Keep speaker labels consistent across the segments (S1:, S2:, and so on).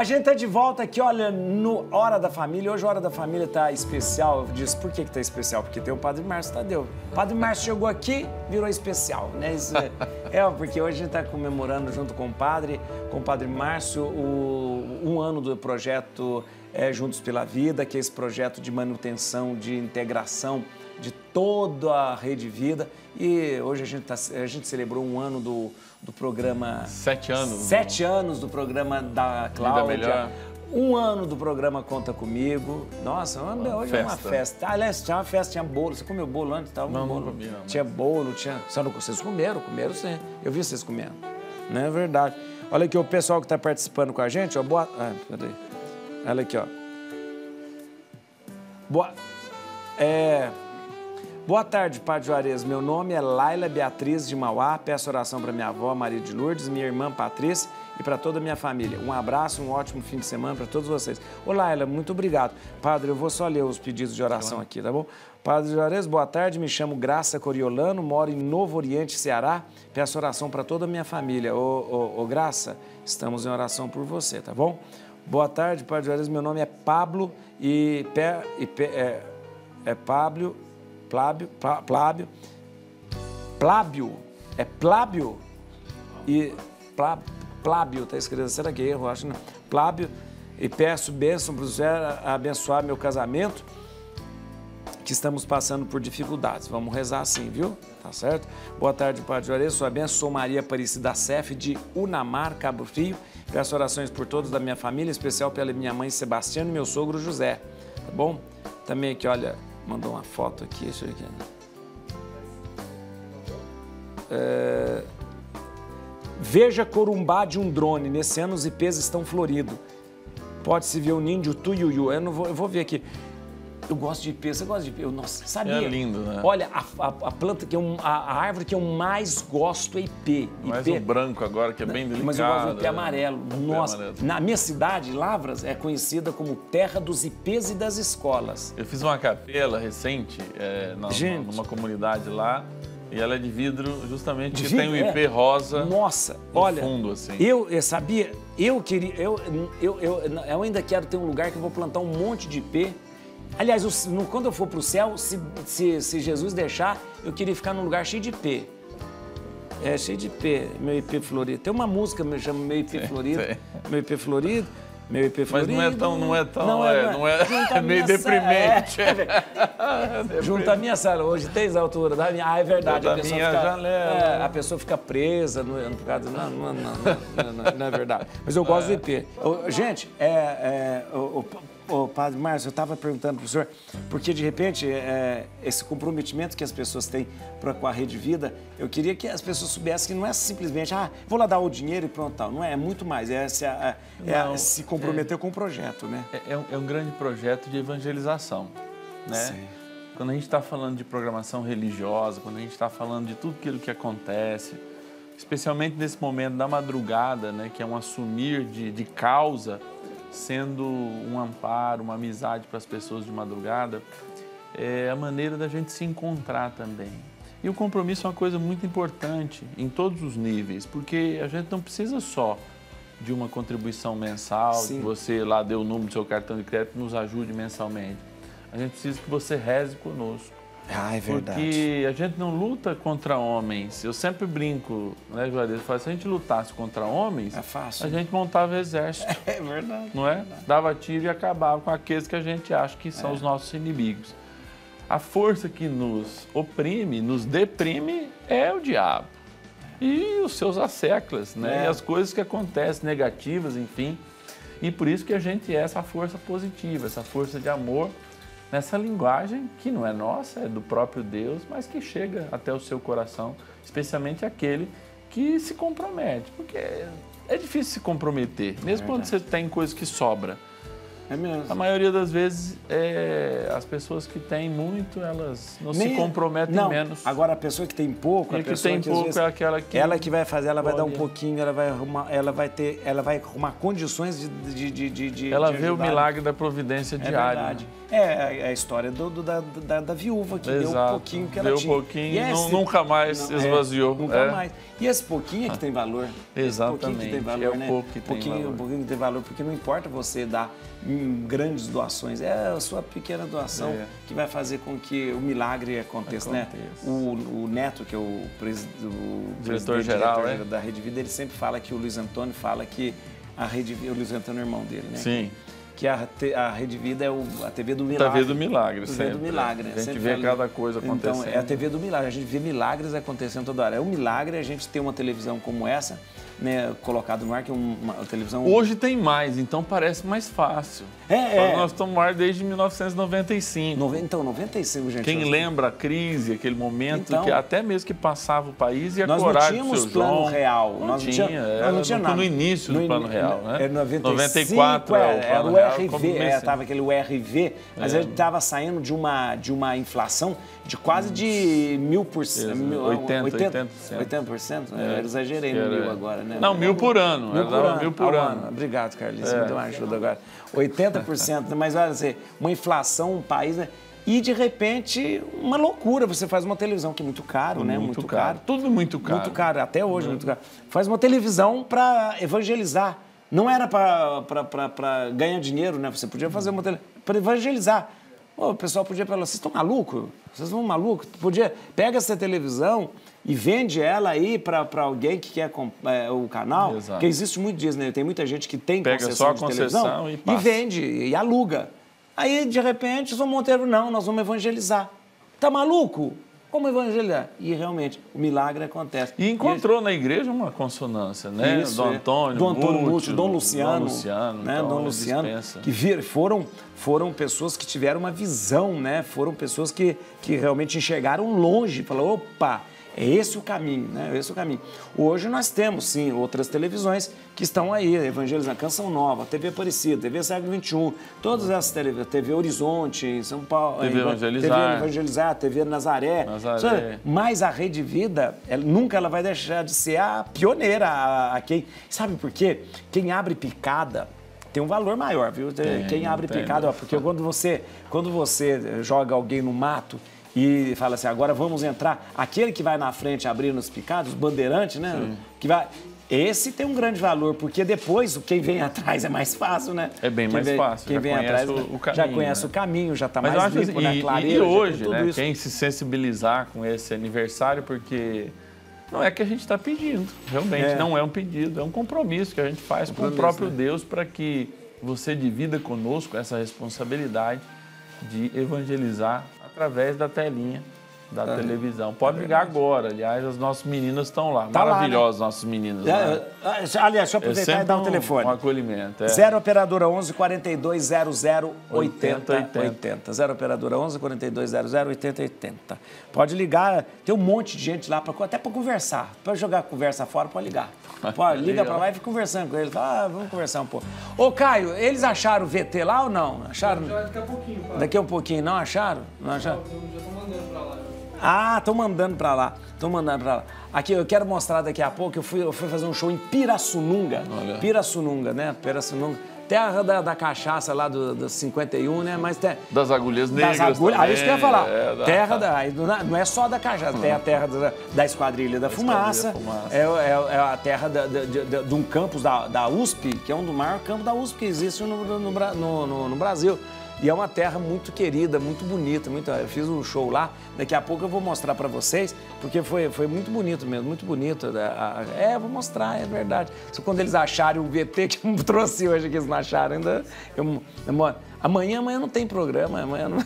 S1: A gente tá de volta aqui, olha, no Hora da Família. Hoje a Hora da Família tá especial. Eu disse, por que tá especial? Porque tem o Padre Márcio Tadeu. O Padre Márcio chegou aqui, virou especial, né? Isso porque hoje a gente tá comemorando junto com o Padre Márcio, um ano do projeto Juntos pela Vida, que é esse projeto de manutenção, de integração de toda a Rede Vida. E hoje a gente celebrou um ano do programa...
S2: 7 anos.
S1: 7 anos do programa da Cláudia.
S2: Vida Melhor.
S1: Um ano do programa Conta Comigo. Nossa, hoje
S2: festa.
S1: É uma festa. Aliás, tinha uma festa, tinha bolo. Você comeu bolo antes? Tava
S2: Não,
S1: bolo.
S2: não comi, não.
S1: Tinha bolo, tinha... Vocês comeram sim. Eu vi vocês comendo. Não é verdade. Olha aqui o pessoal que está participando com a gente, ó. Peraí. Olha aqui, ó. Boa tarde, Padre Juarez. Meu nome é Laila Beatriz de Mauá. Peço oração para minha avó, Maria de Lourdes, minha irmã Patrícia e para toda a minha família. Um abraço, um ótimo fim de semana para todos vocês. Ô, Laila, muito obrigado. Padre, eu vou só ler os pedidos de oração aqui, tá bom? Padre Juarez, boa tarde. Me chamo Graça Coriolano, moro em Novo Oriente, Ceará. Peço oração para toda a minha família. Ô, Graça, estamos em oração por você, tá bom? Boa tarde, Padre Juarez. Meu nome é Pablo Plábio, tá escrito, será que é erro? Acho não. Plábio, e peço bênção para o Senhor abençoar meu casamento, que estamos passando por dificuldades. Vamos rezar assim, viu? Tá certo? Boa tarde, Padre Juarez. Sua bênção, sou Maria Aparecida Cef, de Unamar, Cabo Frio. Peço orações por todos da minha família, em especial pela minha mãe Sebastiana e meu sogro José. Tá bom? Também aqui, olha, mandou uma foto aqui, deixa eu ver aqui. Veja corumbá de um drone. Nesse ano os ipês estão floridos. Pode-se ver o ninho tuiuiu. Eu vou ver aqui. Eu gosto de ipê. Você gosta de ipê? Nossa, sabia?
S2: É lindo, né?
S1: Olha, a planta a árvore que eu mais gosto é ipê.
S2: Mais o branco agora, que é bem delicado.
S1: Mas eu gosto do ipê amarelo. Nossa,
S2: amarelo.
S1: Na minha cidade, Lavras, é conhecida como terra dos ipês e das escolas.
S2: Eu fiz uma capela recente numa comunidade lá. E ela é de vidro, justamente porque tem o ipê rosa.
S1: Nossa,
S2: no
S1: olha,
S2: fundo, assim.
S1: Eu sabia, eu ainda quero ter um lugar que eu vou plantar um monte de ipê. Aliás, quando eu for para o céu, se Jesus deixar, eu queria ficar num lugar cheio de ipê. Cheio de ipê, meu ipê florido. Tem uma música que me chama Meu Ipê Florido. Meu ipê florido. Meu IP florido.
S2: Mas não é meio deprimente.
S1: Junto à minha sala, hoje tem a altura da minha. É verdade.
S2: Da minha janela.
S1: A pessoa fica presa por causa não é verdade. Mas eu gosto do IP. Gente, Padre Márcio, eu estava perguntando para o senhor, porque de repente esse comprometimento que as pessoas têm com a Rede Vida, eu queria que as pessoas soubessem que não é simplesmente, vou lá dar o dinheiro e pronto, tal. Não é, muito mais, se comprometer com o projeto, né?
S2: É um grande projeto de evangelização, né?
S1: Sim.
S2: Quando a gente está falando de programação religiosa, quando a gente está falando de tudo aquilo que acontece, especialmente nesse momento da madrugada, né, que é um assumir de causa, sendo um amparo, uma amizade para as pessoas de madrugada, é a maneira da gente se encontrar também. E o compromisso é uma coisa muito importante em todos os níveis, porque a gente não precisa só de uma contribuição mensal,
S1: Sim.
S2: que você lá dê o número do seu cartão de crédito e nos ajude mensalmente. A gente precisa que você reze conosco.
S1: É verdade.
S2: Porque a gente não luta contra homens. Eu sempre brinco, né, Juarez? Se a gente lutasse contra homens,
S1: fácil,
S2: a gente montava exército.
S1: É verdade.
S2: Não é? Dava tiro e acabava com aqueles que a gente acha que são os nossos inimigos. A força que nos oprime, nos deprime, é o diabo. E os seus asseclas, né? E as coisas que acontecem, negativas, enfim. E por isso que a gente é essa força positiva, essa força de amor, nessa linguagem que não é nossa, é do próprio Deus, mas que chega até o seu coração, especialmente aquele que se compromete. Porque é difícil se comprometer, mesmo quando você tem coisa que sobra.
S1: É mesmo.
S2: A maioria das vezes, as pessoas que têm muito, elas não se comprometem menos.
S1: Agora, a pessoa que tem pouco,
S2: E a que tem pouco é aquela que...
S1: Ela que vai fazer, ela vai dar um pouquinho, ela vai arrumar condições de
S2: ela
S1: de
S2: vê o
S1: ajudar.
S2: milagre da providência diária.
S1: Verdade. É a história da viúva que deu um pouquinho que ela
S2: deu
S1: tinha.
S2: Deu um pouquinho, nunca mais esvaziou.
S1: Nunca mais. E esse pouquinho é que tem valor.
S2: Exatamente.
S1: Esse pouquinho que tem valor,
S2: é o pouco que tem valor.
S1: Um pouquinho que tem valor, porque não importa você dar grandes doações, é a sua pequena doação que vai fazer com que o milagre aconteça. Né? O Neto, que é o
S2: diretor-geral
S1: da Rede Vida, ele sempre fala que o Luiz Antônio fala que a Rede Vida, o Luiz Antônio é irmão dele, né?
S2: Sim.
S1: Que a Rede Vida é a TV do milagre.
S2: A TV do milagre,
S1: sempre. TV do milagre, né?
S2: A gente vê cada coisa acontecendo.
S1: Então, é a TV do milagre, a gente vê milagres acontecendo toda hora. É um milagre a gente ter uma televisão como essa, né, colocado no ar, que é uma televisão...
S2: Hoje tem mais, então parece mais fácil. Nós estamos no ar desde 1995.
S1: Então, 95, gente.
S2: Quem lembra a crise, aquele momento que até mesmo que passava o país ia corar do seu João.
S1: Nós não tínhamos plano real.
S2: Não tinha nada. No início do plano real, né?
S1: Era
S2: 94,
S1: era o RV, estava aquele URV, mas a gente estava saindo de uma inflação de quase de 1000%. 80%. Eu exagerei no 1000 agora, né?
S2: Não, 1000 por ano. 1000 por ano.
S1: Obrigado, Carlinhos. Você me deu uma ajuda agora. 80%, mas olha assim, uma inflação, um país, né? E de repente, uma loucura. Você faz uma televisão que é muito caro, né? Muito caro.
S2: Tudo muito caro.
S1: Muito caro, até hoje muito caro. Faz uma televisão para evangelizar. Não era para ganhar dinheiro, né? Você podia fazer uma televisão para evangelizar. O pessoal podia falar, vocês estão malucos? Vocês estão malucos? Pega essa televisão e vende ela aí para alguém que quer o canal.
S2: Exato.
S1: Porque existe muito disso, né? Tem muita gente que tem
S2: pega
S1: concessão
S2: só
S1: de televisão
S2: e
S1: vende, e aluga. Aí, de repente, o São Monteiro, não, nós vamos evangelizar. Tá maluco? Como evangelizar? E, realmente, o milagre acontece.
S2: E encontrou na igreja uma consonância, né?
S1: Isso,
S2: Dom Antônio
S1: Múcio, Dom Luciano.
S2: Né?
S1: Então, Dom Luciano, que foram pessoas que tiveram uma visão, né? Foram pessoas que realmente enxergaram longe. Falaram, opa, é esse o caminho, né? É esse o caminho. Hoje nós temos, sim, outras televisões que estão aí, evangelizando, Canção Nova, TV Aparecida, TV Século XXI, todas essas televisões, TV Horizonte, em São Paulo,
S2: TV
S1: Evangelizar, TV Nazaré. Mas a Rede Vida, nunca ela vai deixar de ser a pioneira. Sabe por quê? Quem abre picada tem um valor maior, viu? Quem abre picada, porque quando você joga alguém no mato e fala assim, agora vamos entrar, aquele que vai na frente abrindo os picados, os bandeirantes, né?
S2: Sim.
S1: Esse tem um grande valor, porque depois quem vem atrás é mais fácil, né?
S2: É bem mais fácil.
S1: Quem vem atrás já conhece o caminho, já está mais limpo, né?
S2: Clareiro, e hoje, né? Quem se sensibilizar com esse aniversário, porque não é que a gente está pedindo, realmente não é um pedido, é um compromisso que a gente faz com o próprio Deus para que você divida conosco essa responsabilidade de evangelizar através da telinha da televisão. Pode ligar agora. Aliás, as nossas meninas estão lá. Maravilhosas, né? Nossas meninas.
S1: Aliás, deixa eu aproveitar e dar o telefone.
S2: Um acolhimento.
S1: 0 Operadora 11 4200 8080. 0 Operadora 11 4200 8080. Pode ligar. Tem um monte de gente lá, até para conversar. Para jogar conversa fora, pode ligar. Liga para lá e fica conversando com eles. Vamos conversar um pouco. Ô, Caio, eles acharam o VT lá ou não? Acharam?
S3: Daqui a pouquinho. Pai.
S1: Daqui a um pouquinho. Não acharam? Não acharam?
S3: Já estão mandando para lá.
S1: Estão mandando para lá. Aqui, eu quero mostrar daqui a pouco, eu fui fazer um show em Pirassununga.
S2: Olha.
S1: Pirassununga, né? Pirassununga. Terra da cachaça lá do 51, né? Mas
S2: das agulhas negras.
S1: Das agulhas, aí isso que eu ia falar. Não é só da cachaça, tem a terra da Esquadrilha da Fumaça. É a terra de um campus da USP, que é um dos maiores campos da USP que existe no Brasil. E é uma terra muito querida, muito bonita. Eu fiz um show lá, daqui a pouco eu vou mostrar para vocês, porque foi muito bonito mesmo, muito bonito. Eu vou mostrar, é verdade. Só quando eles acharem o VT que eu trouxe hoje, que eles não acharam ainda. Amanhã não tem programa, amanhã não.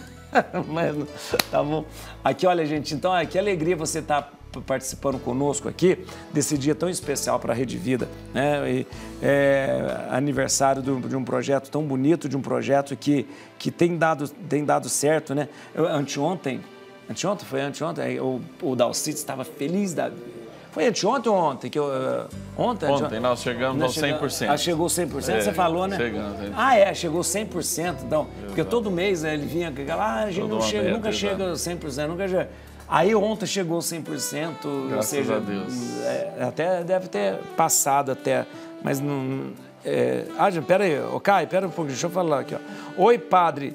S1: Tá bom? Aqui, olha, gente, então, que alegria você estar participando conosco aqui desse dia tão especial para a Rede Vida, né? Aniversário de um projeto tão bonito, de um projeto que tem dado certo, né? Anteontem, o Dalcito estava feliz da vida. Foi anteontem ou ontem?
S2: Ontem nós chegamos ao 100%.
S1: Chegou 100%, você falou, né?
S2: Chegamos.
S1: Chegou 100%. Então, porque todo mês ele vinha com aquela, a gente nunca chega 100%, nunca chega. Aí ontem chegou 100%, ou seja,
S2: a Deus.
S1: Até deve ter passado até, mas não... pera aí, Caio, pera um pouquinho, deixa eu falar aqui, ó. Oi, padre.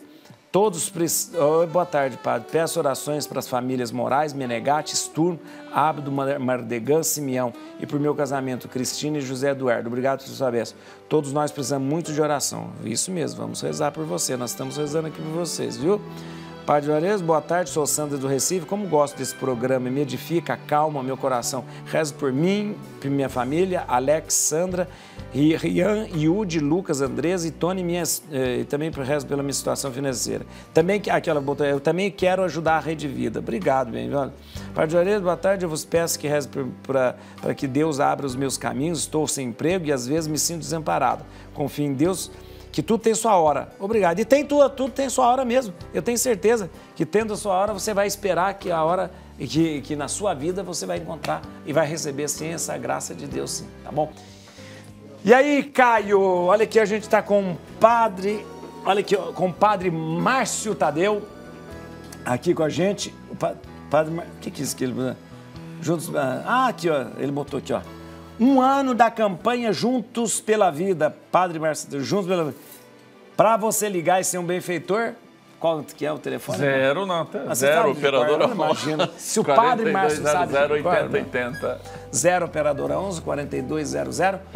S1: Oi, boa tarde, padre. Peço orações para as famílias Moraes, Menegatti, Sturm, Abdo, Mardegan, Simeão e por meu casamento, Cristina e José Eduardo. Obrigado por sua bênção. Todos nós precisamos muito de oração. Isso mesmo, vamos rezar por você. Nós estamos rezando aqui por vocês, viu? Padre Juarez, boa tarde, sou Sandra do Recife. Como gosto desse programa, me edifica, acalma meu coração. Rezo por mim, por minha família, Alex, Sandra, Rian, Yudi, Lucas, Andresa e Tony, e também rezo pela minha situação financeira. Também, eu também quero ajudar a Rede Vida. Obrigado, bem. Padre Juarez, boa tarde, eu vos peço que reze para que Deus abra os meus caminhos. Estou sem emprego e às vezes me sinto desamparado. Confio em Deus, que tudo tem sua hora. Obrigado. E tudo tem sua hora mesmo. Eu tenho certeza que tendo a sua hora, você vai esperar que a hora que na sua vida você vai encontrar e vai receber sim essa graça de Deus, sim, tá bom? E aí, Caio, olha aqui, a gente está com o padre, olha aqui, com o padre Márcio Tadeu, aqui com a gente. O padre, o que é isso que ele... Juntos, aqui, ó, ele botou aqui, ó. 1 ano da campanha Juntos pela Vida, Padre Márcio, Juntos pela Vida. Para você ligar e ser um benfeitor, qual que é o telefone?
S2: 0, não, 0, operadora 11.
S1: Imagina, se o Padre Márcio sabe...
S2: 08080.
S1: 0, operadora 11, 4200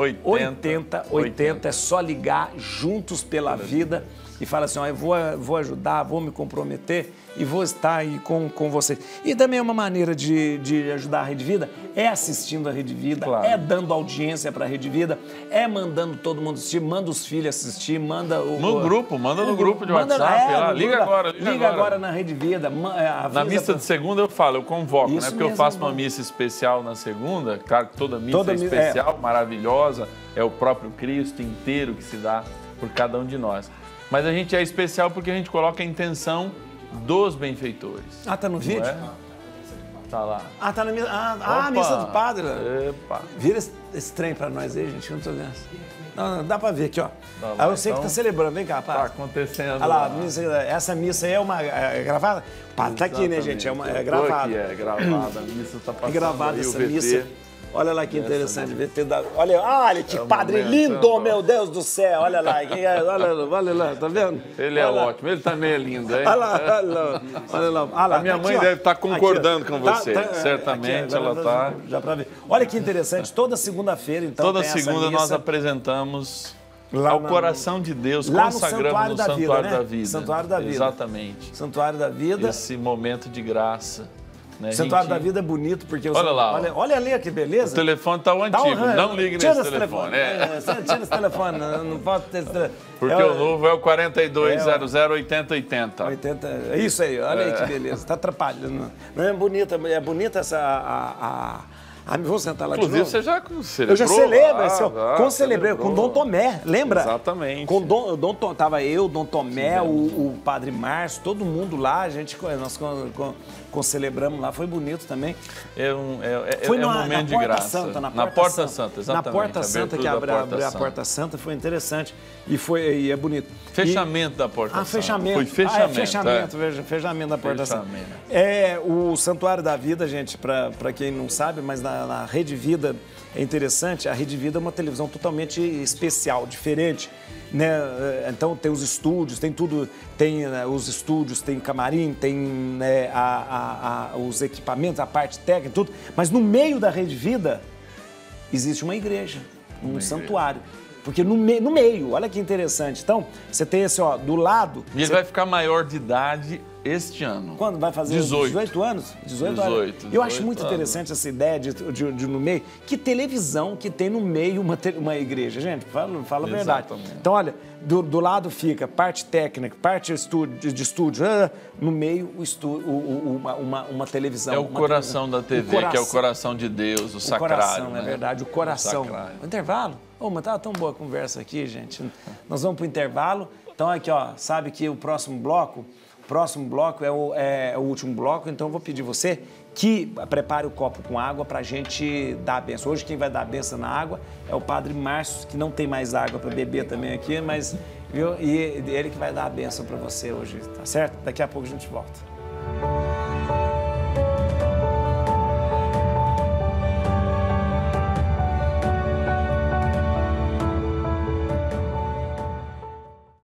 S1: 8080. É só ligar Juntos pela Vida e fala assim, ó, eu vou ajudar, vou me comprometer e vou estar aí com você. E também uma maneira de ajudar a Rede Vida é assistindo a Rede Vida, claro. É dando audiência para a Rede Vida, é mandando todo mundo assistir, manda os filhos assistir, manda
S2: no grupo de WhatsApp, liga agora
S1: na Rede Vida.
S2: Na missa de segunda eu falo, eu convoco, né? Porque eu faço uma missa especial na segunda, claro que toda missa é especial, maravilhosa, é o próprio Cristo inteiro que se dá por cada um de nós. Mas a gente é especial porque a gente coloca a intenção dos benfeitores.
S1: Tá no vídeo?
S2: Tá lá.
S1: Tá na missa. A missa do padre.
S2: Epa.
S1: Vira esse trem pra nós aí, gente. Eu não tô vendo. Não, dá pra ver aqui, ó.
S2: Tá,
S1: eu sei que tá celebrando. Vem cá, padre.
S2: Tá acontecendo.
S1: Olha lá, essa missa aí é gravada? Padre, tá aqui, né, gente? É gravada.
S2: Aqui, é gravada. A missa tá passando.
S1: É gravada essa missa. Olha lá que interessante. Olha que padre
S2: momento,
S1: lindo, meu Deus do céu. Olha lá, olha lá, tá vendo?
S2: Ele é ótimo, ele também é lindo, hein?
S1: Olha lá.
S2: A minha mãe deve estar concordando com você. Certamente ela está.
S1: Já para ver. Olha que interessante, toda segunda-feira, então.
S2: Toda segunda nós apresentamos ao coração de Deus, consagramos no Santuário da Vida.
S1: Santuário da Vida.
S2: Exatamente.
S1: Santuário da Vida.
S2: Esse momento de graça. Né,
S1: Santuário da Vida é bonito, porque...
S2: Olha lá.
S1: Olha ali, que beleza.
S2: O telefone está o antigo, não ligue nesse telefone.
S1: Tira esse telefone, não pode ter esse telefone.
S2: Porque o novo é o 4200 8080.
S1: É isso aí, olha aí que beleza. Está atrapalhando. Não é bonita essa... vou sentar lá
S2: Inclusive,
S1: de novo.
S2: você já celebrou?
S1: Eu já celebrei com Dom Tomé, lembra?
S2: Exatamente.
S1: Com tava eu, Dom Tomé, o Padre Márcio, todo mundo lá, nós celebramos lá, foi bonito também.
S2: Foi um momento de graça.
S1: Santa,
S2: na Porta Santa, exatamente.
S1: Na Porta Santa, que abriu a Porta Santa, foi interessante e é bonito.
S2: Fechamento da Porta Santa.
S1: Fechamento.
S2: Foi fechamento.
S1: Fechamento da Porta Santa. O Santuário da Vida, gente, para quem não sabe, mas na Rede Vida é interessante, a Rede Vida é uma televisão totalmente especial, diferente, né? Então tem os estúdios, tem tudo, tem os estúdios, tem camarim, tem os equipamentos, a parte técnica, tudo, mas no meio da Rede Vida existe uma igreja, um santuário. Porque no meio, olha que interessante. Então, você tem esse, ó, do lado...
S2: E ele vai ficar maior de idade este ano.
S1: Quando vai fazer 18 anos? 18 anos. Eu acho muito interessante essa ideia de no meio. Que televisão que tem no meio uma igreja, gente? Fala a verdade. Então, olha, do lado fica parte técnica, parte de estúdio, no meio uma televisão.
S2: É o coração da TV, que é o coração de Deus, o sacrário.
S1: O coração,
S2: né?
S1: É verdade, o coração.
S2: O
S1: intervalo? Mas tá tão boa a conversa aqui, gente. Nós vamos para o intervalo. Então, aqui, ó, sabe que o próximo bloco Próximo bloco é o último bloco, então eu vou pedir você que prepare o copo com água para a gente dar a benção. Hoje quem vai dar a benção na água é o Padre Márcio, que não tem mais água para beber também aqui, mas viu? E ele que vai dar a benção para você hoje, tá certo? Daqui a pouco a gente volta.